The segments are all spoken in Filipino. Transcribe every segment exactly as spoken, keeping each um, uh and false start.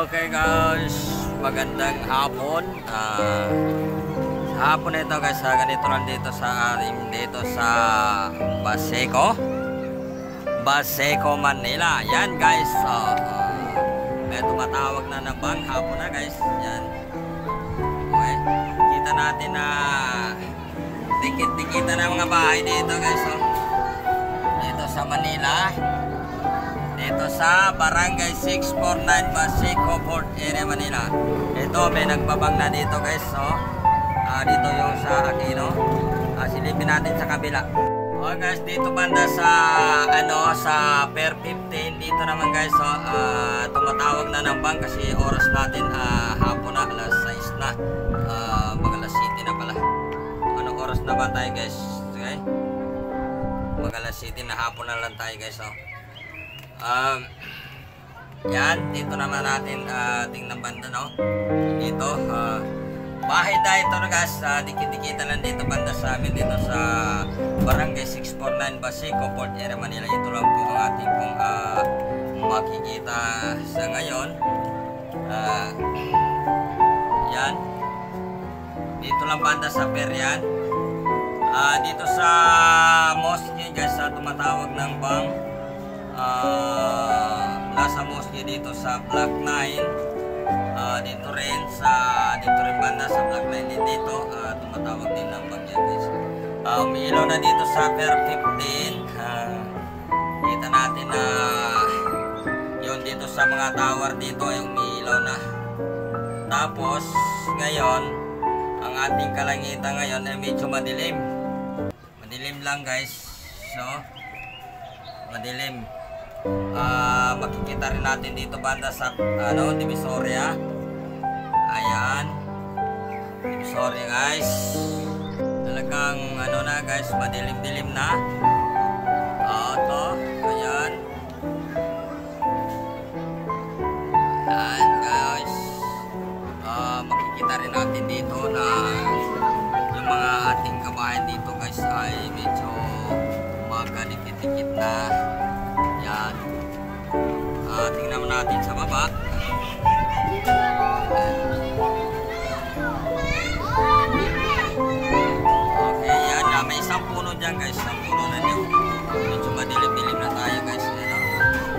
Okay guys, magandang hapon. Uh, sa hapon na ito guys, uh, ganito lang dito sa ating dito sa Baseco, Baseco, Manila. Yan guys, uh, uh, may tumatawag na ng bang hapon na guys. Yan. Okay, kita natin na dikit-dikita na mga bahay dito guys. Oh. Dito sa Manila. Dito sa Barangay six forty-nine Baseco, Port Area, Manila. Ito, may nagbabang na dito guys. So, uh, dito yung sa Aquino. Uh, silipin natin sa kabila. Okay guys, dito banda sa ano sa Pier fifteen. Dito naman guys, so, uh, tumatawag na ng bang kasi oras natin uh, hapon na, alas sais na. Uh, mag alas City na pala. Anong oras na ba tayo guys? Okay? Mag alas City na, hapon na lang tayo guys. So. Um, yan, dito naman natin uh, tingnan banda, no? Dito, uh, bahay tayo ito na guys, uh, dikit-dikita lang dito banda sa amin, dito sa Barangay six forty-nine Baseco, Port Area, Manila. Ito lang po ang ating pong uh, makikita sa ngayon. Uh, yan, dito lang banda sa Perian. Uh, dito sa mosque guys, uh, tumatawag ng bang. Uh, nasa mosque dito sa Block nine, uh, dito rin sa dito rin banda sa Block nine din dito, uh, tumatawag din ng bagya guys. Uh, umiilaw na dito sa Pier fifteen. Uh, kita natin na uh, yun dito sa mga tower dito ay umiilaw na. Tapos ngayon ang ating kalangitan ngayon ay medyo madilim. Madilim lang guys. So madilim. Uh, makikita rin natin dito banda sa ano, Divisoria. Ayan, Divisoria guys. Talagang ano na guys, madilim-dilim na. Uh, ito, ayan. Ayan guys. Uh, makikita rin natin dito na yung mga ating kabayan dito guys ay medyo magkadikit-dikit na. Yan. Uh, tingnan mo natin sa baba. Okay, yan. Uh, may isang puno dyan guys. Isang puno na dyan. Medyo madilim-dilim na tayo guys. Yan, uh.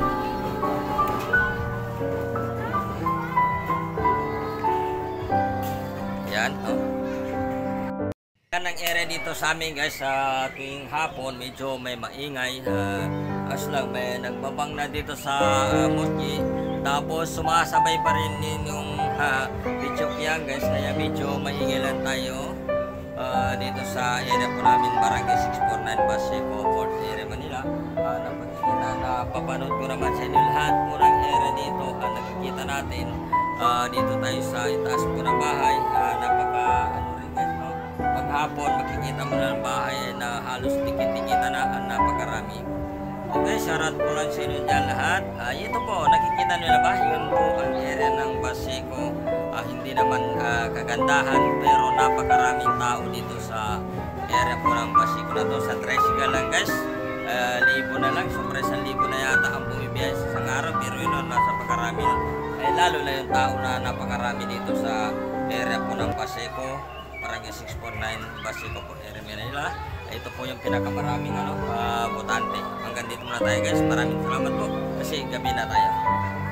Yan. Oh. Yan ang area dito sa amin guys. Sa uh, tuwing hapon medyo may maingay. Uh, As lang may nagbabang na dito sa uh, mosque. Tapos sumasabay pa rin din yung uh, video yan guys. Kaya medyo maingay lang tayo uh, dito sa area po namin, Barangay six forty-nine Baseco, Port Area, Manila. uh, Napagkikita na papanood ko naman sa inyo lahat po ng area dito. uh, Nakikita natin uh, dito tayo sa itaas po ng bahay. uh, Napaka ano rin guys, no? Paghapon makikita mo na ng bahay na halos dikit-dikita na, uh, napakarami. Okay, shoutout po lang sa inyo dyan lahat. Uh, ito po, nakikita nyo na ba? Yun po ang area ng Baseco. Uh, hindi naman uh, kagandahan, pero napakaraming tao dito sa area po ng Baseco na to. Sa tricycle lang guys, uh, libo na lang, sobre sa libo na yata ang bumibiyay sa isang araw. Pero yun, nasa pakarami na. Eh, lalo na yung tao na napakarami dito sa area po ng Baseco, Barangay six forty-nine Baseco po area Manila. Ito po yung pinakamaraming ano, uh, botante. Hanggang dito muna tayo guys. Maraming salamat po kasi gabi na tayo.